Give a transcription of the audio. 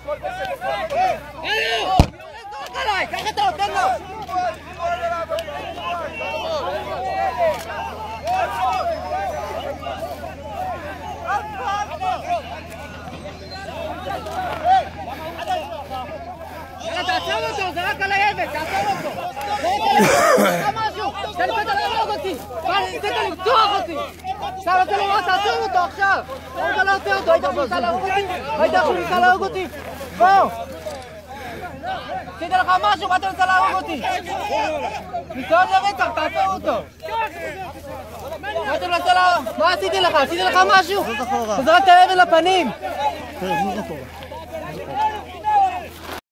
עליי, קח אותו, תן לו! תעצור אותו, זה רק על היבט, תעצור אותו! תעשה משהו! תן לי להרוג אותי! תן לי לפתוח אותי! עכשיו אתה לא תעצור אותו עכשיו! אתה לא עושה אותו, היית ניסה להרוג אותי? היית ניסה להרוג אותי? בוא! עשיתי לך משהו, מה אתה ניסה להרוג אותי? ניסיון לרצח, תעצור אותו! מה עשיתי לך? עשיתי לך משהו? תזרק את האבן לפנים!